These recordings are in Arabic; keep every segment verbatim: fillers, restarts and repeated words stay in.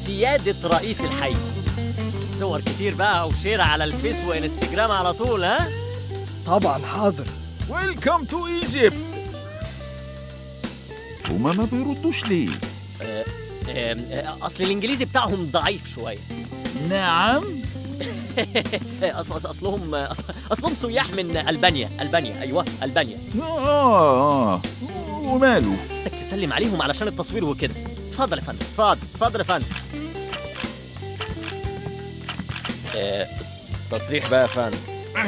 سيادة رئيس الحي. صور كتير بقى وشير على الفيس وانستجرام على طول. ها طبعا حاضر. ويلكم تو ايجيبت. هما ما بيردوش ليه؟ آه آه اصل الانجليزي بتاعهم ضعيف شويه. نعم. أص اصلهم اصلهم سياح من البانيا. البانيا ايوه البانيا. اه اه وماله؟ بدك تسلم عليهم علشان التصوير وكده. اتفضل يا فندم. اتفضل اتفضل يا فندم. آه تصريح بقى يا فندم.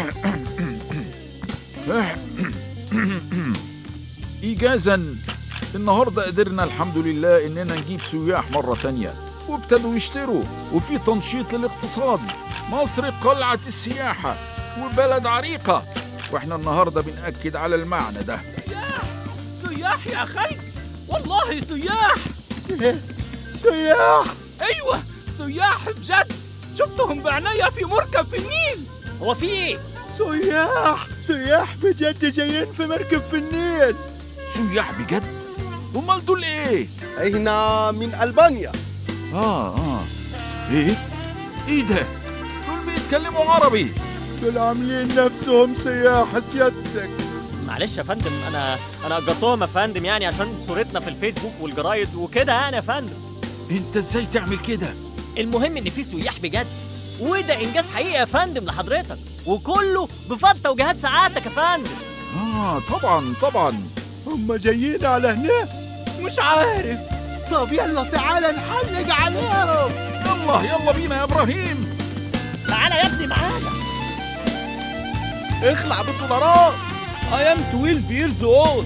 إيجازاً النهاردة قدرنا الحمد لله إننا نجيب سياح مرة تانية، وابتدوا يشتروا، وفي تنشيط للاقتصاد. مصر قلعة السياحة وبلد عريقة، وإحنا النهاردة بنأكد على المعنى ده. سياح سياح يا أخي، والله سياح. سياح؟ أيوة سياح بجد، شفتهم بعناية في مركب في النيل. هو في إيه؟ سياح سياح بجد جايين في مركب في النيل. سياح بجد؟ أمال دول إيه؟ إحنا من ألبانيا. آه آه إيه؟ إيه ده؟ دول بيتكلموا عربي. دول عاملين نفسهم سياح سيادتك. معلش يا فندم، أنا أنا أجرتهم يا فندم يعني عشان صورتنا في الفيسبوك والجرايد وكده يعني يا فندم. أنت إزاي تعمل كده؟ المهم إن في سياح بجد، وده إنجاز حقيقي يا فندم لحضرتك، وكله بفضل توجيهات سعادتك يا فندم. آه طبعاً طبعاً. هم جايين على هنا؟ مش عارف. طب يلا تعالى نحلق عليهم. يلا يلا بينا يا إبراهيم. تعالى يا ابني معانا. اخلع بالدولارات. I am twelve years old.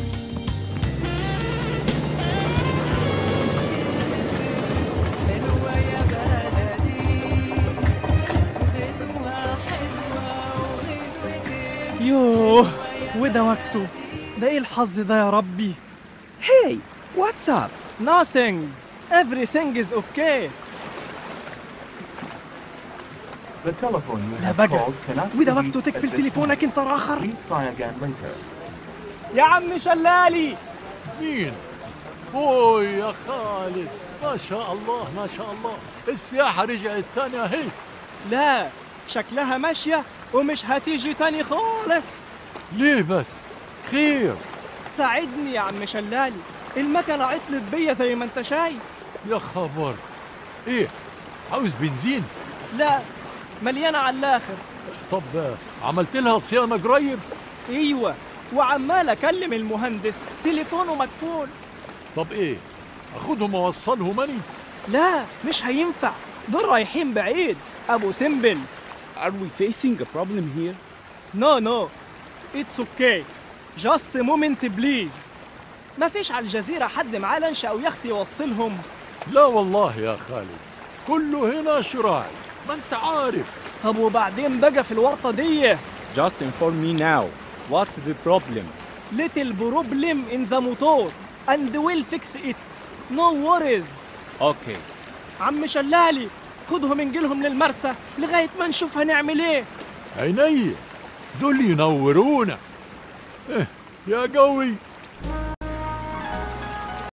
يوه وده وقته. ده ايه الحظ ده يا ربي؟ Hey, what's up? Nothing. Everything is okay. لا بقى، وده وقته تقفل تليفونك انت راخر. يا عم شلالي. مين؟ اوه يا خالد، ما شاء الله ما شاء الله، السياحة رجعت تاني اهي. لا شكلها ماشية ومش هتيجي تاني خالص. ليه بس؟ خير. ساعدني يا عم شلالي، المكنة عطلت بيا زي ما انت شايف. يا خبر، ايه؟ عاوز بنزين؟ لا مليانة على الآخر. طب عملت لها صيانة قريب؟ ايوه، وعمال اكلم المهندس تليفونه مقفول. طب ايه؟ اخدهم اوصلهم اني؟ لا مش هينفع، دول رايحين بعيد. ابو سمبل. Are we facing a problem here? No no it's okay, just a moment please. ما فيش على الجزيرة حد معاه لانش او يخت يوصلهم؟ لا والله يا خالد، كله هنا شراعي، ما انت عارف. طب وبعدين بقى في الورطة دي؟ Just inform me now. What's the problem? Little problem in the motor and we'll fix it. No worries. Okay. عم شلالي خدهم انجلهم للمرسى لغاية ما نشوف هنعمل ايه. عيني، دول ينورونا. إيه يا قوي.